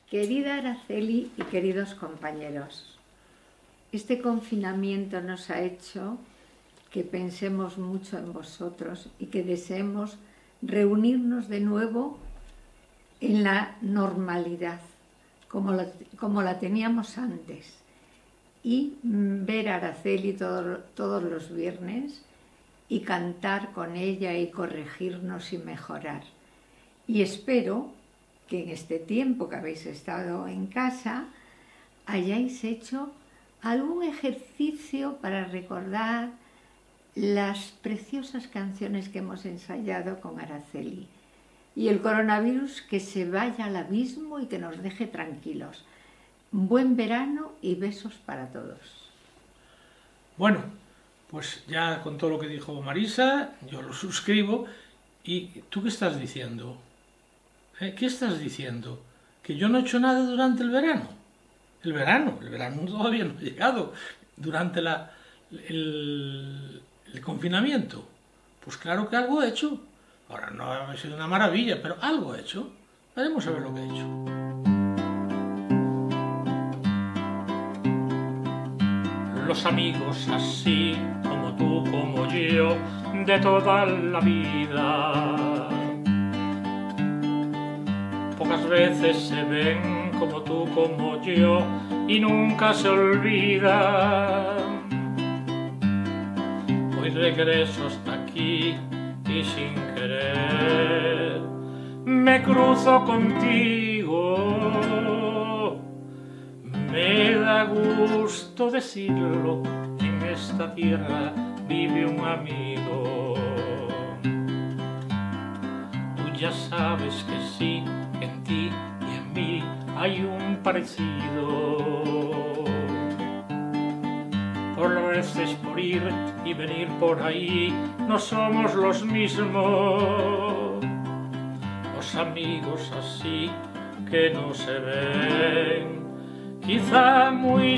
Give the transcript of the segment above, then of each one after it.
Querida Araceli y queridos compañeros, este confinamiento nos ha hecho que pensemos mucho en vosotros y que deseemos reunirnos de nuevo en la normalidad, como la teníamos antes, y ver a Araceli todos los viernes y cantar con ella y corregirnos y mejorar. Y espero que en este tiempo que habéis estado en casa hayáis hecho algún ejercicio para recordar las preciosas canciones que hemos ensayado con Araceli. Y el coronavirus que se vaya al abismo y que nos deje tranquilos. Buen verano y besos para todos. Bueno, pues ya con todo lo que dijo Marisa, yo lo suscribo. ¿Y tú qué estás diciendo? ¿Qué estás diciendo? ¿Que yo no he hecho nada durante el verano? El verano todavía no ha llegado. Durante el confinamiento. Pues claro que algo he hecho. Ahora no ha sido una maravilla, pero algo he hecho. Veremos a ver lo que he hecho. Los amigos así, como tú, como yo, de toda la vida. Pocas veces se ven como tú, como yo, y nunca se olvidan. Hoy regreso hasta aquí y sin querer me cruzo contigo. Me da gusto decirlo, en esta tierra vive un amigo. Tú ya sabes que sí, que en ti y en mí hay un parecido. Por veces por ir y venir por ahí no somos los mismos. Los amigos así que no se ven quizá muy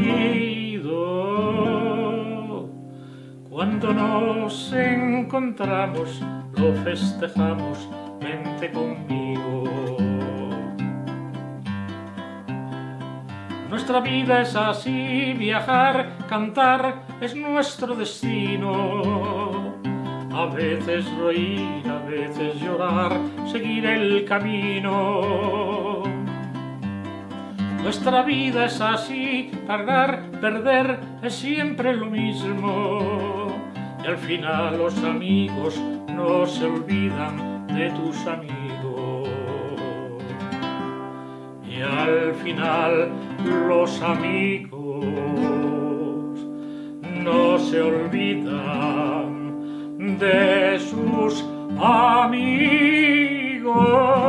seguido. Cuando nos encontramos lo festejamos, vente conmigo. Nuestra vida es así, viajar, cantar es nuestro destino. A veces reír, a veces llorar, seguir el camino. Nuestra vida es así, ganar, perder es siempre lo mismo. Y al final los amigos no se olvidan de tus amigos. Y al final los amigos no se olvidan de sus amigos.